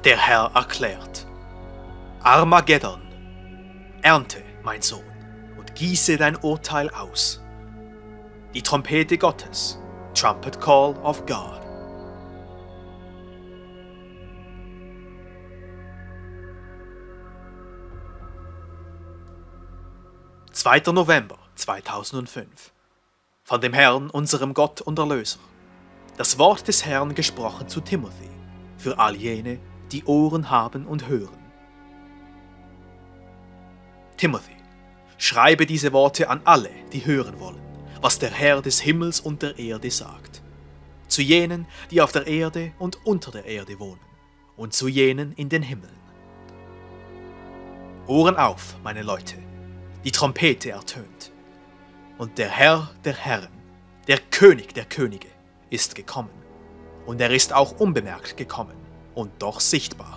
Der Herr erklärt: Armageddon, ernte, mein Sohn, und gieße dein Urteil aus. Die Trompete Gottes, Trumpet Call of God. »2. November 2005. Von dem Herrn, unserem Gott und Erlöser. Das Wort des Herrn gesprochen zu Timothy, für all jene, die Ohren haben und hören. Timothy, schreibe diese Worte an alle, die hören wollen, was der Herr des Himmels und der Erde sagt. Zu jenen, die auf der Erde und unter der Erde wohnen, und zu jenen in den Himmeln. Ohren auf, meine Leute, die Trompete ertönt. Und der Herr der Herren, der König der Könige, ist gekommen. Und er ist auch unbemerkt gekommen und doch sichtbar.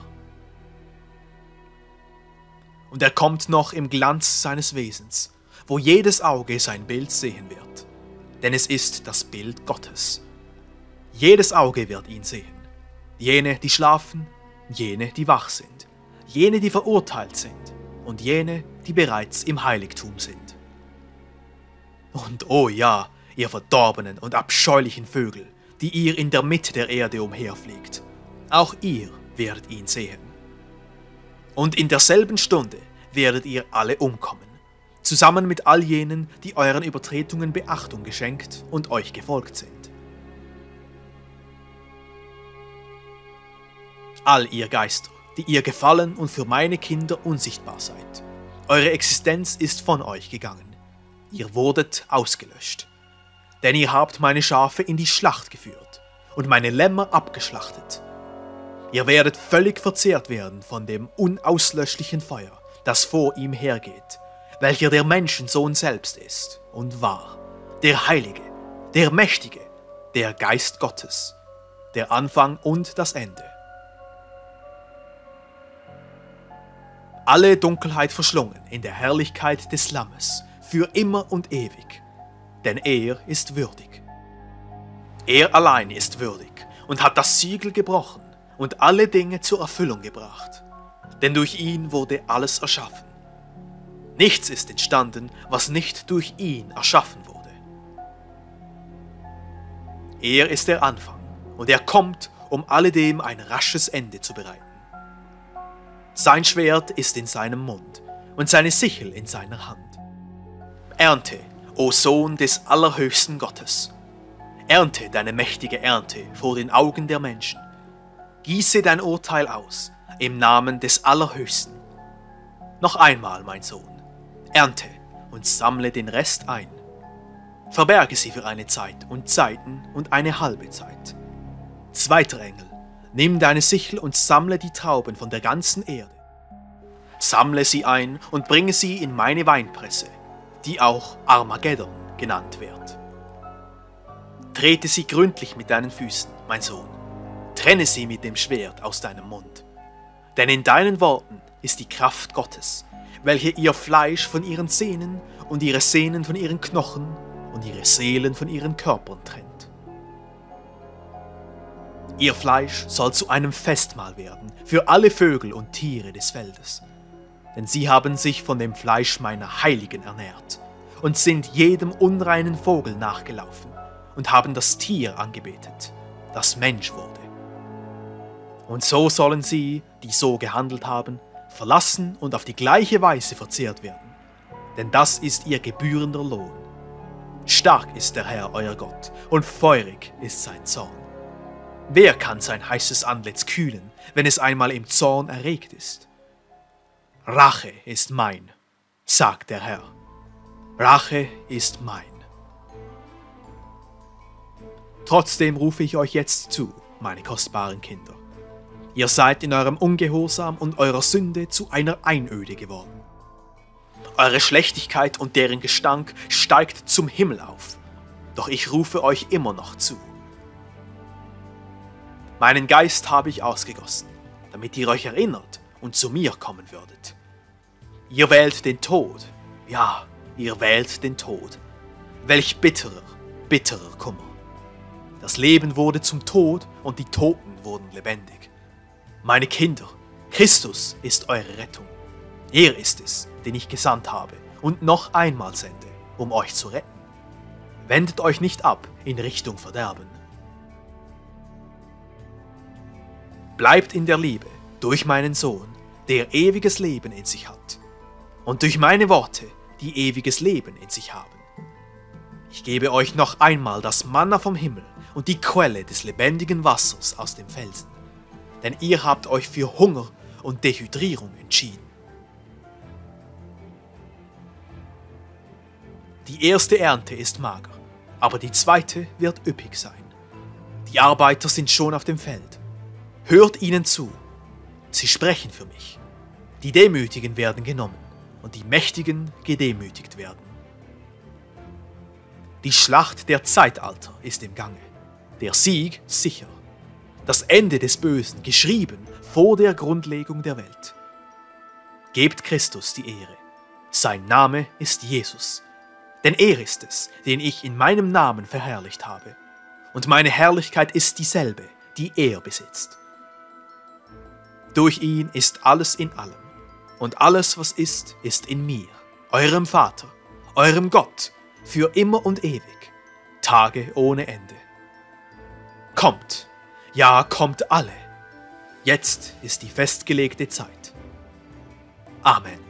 Und er kommt noch im Glanz seines Wesens, wo jedes Auge sein Bild sehen wird. Denn es ist das Bild Gottes. Jedes Auge wird ihn sehen. Jene, die schlafen, jene, die wach sind, jene, die verurteilt sind und jene, die bereits im Heiligtum sind. Und oh ja, ihr verdorbenen und abscheulichen Vögel, die ihr in der Mitte der Erde umherfliegt, auch ihr werdet ihn sehen. Und in derselben Stunde werdet ihr alle umkommen, zusammen mit all jenen, die euren Übertretungen Beachtung geschenkt und euch gefolgt sind. All ihr Geister, die ihr gefallen und für meine Kinder unsichtbar seid, eure Existenz ist von euch gegangen. Ihr wurdet ausgelöscht. Denn ihr habt meine Schafe in die Schlacht geführt und meine Lämmer abgeschlachtet. Ihr werdet völlig verzehrt werden von dem unauslöschlichen Feuer, das vor ihm hergeht, welcher der Menschensohn selbst ist und war, der Heilige, der Mächtige, der Geist Gottes, der Anfang und das Ende. Alle Dunkelheit verschlungen in der Herrlichkeit des Lammes, für immer und ewig, denn er ist würdig. Er allein ist würdig und hat das Siegel gebrochen und alle Dinge zur Erfüllung gebracht, denn durch ihn wurde alles erschaffen. Nichts ist entstanden, was nicht durch ihn erschaffen wurde. Er ist der Anfang und er kommt, um alledem ein rasches Ende zu bereiten. Sein Schwert ist in seinem Mund und seine Sichel in seiner Hand. Ernte, o Sohn des allerhöchsten Gottes. Ernte deine mächtige Ernte vor den Augen der Menschen. Gieße dein Urteil aus im Namen des Allerhöchsten. Noch einmal, mein Sohn, ernte und sammle den Rest ein. Verberge sie für eine Zeit und Zeiten und eine halbe Zeit. Zweiter Engel, nimm deine Sichel und sammle die Trauben von der ganzen Erde. Sammle sie ein und bringe sie in meine Weinpresse, die auch Armageddon genannt wird. Trete sie gründlich mit deinen Füßen, mein Sohn. Trenne sie mit dem Schwert aus deinem Mund. Denn in deinen Worten ist die Kraft Gottes, welche ihr Fleisch von ihren Sehnen und ihre Sehnen von ihren Knochen und ihre Seelen von ihren Körpern trennt. Ihr Fleisch soll zu einem Festmahl werden für alle Vögel und Tiere des Feldes. Denn sie haben sich von dem Fleisch meiner Heiligen ernährt und sind jedem unreinen Vogel nachgelaufen und haben das Tier angebetet, das Mensch wurde. Und so sollen sie, die so gehandelt haben, verlassen und auf die gleiche Weise verzehrt werden. Denn das ist ihr gebührender Lohn. Stark ist der Herr, euer Gott, und feurig ist sein Zorn. Wer kann sein heißes Antlitz kühlen, wenn es einmal im Zorn erregt ist? Rache ist mein, sagt der Herr. Rache ist mein. Trotzdem rufe ich euch jetzt zu, meine kostbaren Kinder. Ihr seid in eurem Ungehorsam und eurer Sünde zu einer Einöde geworden. Eure Schlechtigkeit und deren Gestank steigt zum Himmel auf, doch ich rufe euch immer noch zu. Meinen Geist habe ich ausgegossen, damit ihr euch erinnert und zu mir kommen würdet. Ihr wählt den Tod, ja, ihr wählt den Tod. Welch bitterer, bitterer Kummer. Das Leben wurde zum Tod und die Toten wurden lebendig. Meine Kinder, Christus ist eure Rettung. Er ist es, den ich gesandt habe und noch einmal sende, um euch zu retten. Wendet euch nicht ab in Richtung Verderben. Bleibt in der Liebe durch meinen Sohn, der ewiges Leben in sich hat, und durch meine Worte, die ewiges Leben in sich haben. Ich gebe euch noch einmal das Manna vom Himmel und die Quelle des lebendigen Wassers aus dem Felsen, denn ihr habt euch für Hunger und Dehydrierung entschieden. Die erste Ernte ist mager, aber die zweite wird üppig sein. Die Arbeiter sind schon auf dem Feld. Hört ihnen zu. Sie sprechen für mich. Die Demütigen werden genommen und die Mächtigen gedemütigt werden. Die Schlacht der Zeitalter ist im Gange, der Sieg sicher. Das Ende des Bösen geschrieben vor der Grundlegung der Welt. Gebt Christus die Ehre. Sein Name ist Jesus. Denn er ist es, den ich in meinem Namen verherrlicht habe. Und meine Herrlichkeit ist dieselbe, die er besitzt. Durch ihn ist alles in allem. Und alles, was ist in mir, eurem Vater, eurem Gott, für immer und ewig, Tage ohne Ende. Kommt, ja, kommt alle. Jetzt ist die festgelegte Zeit. Amen.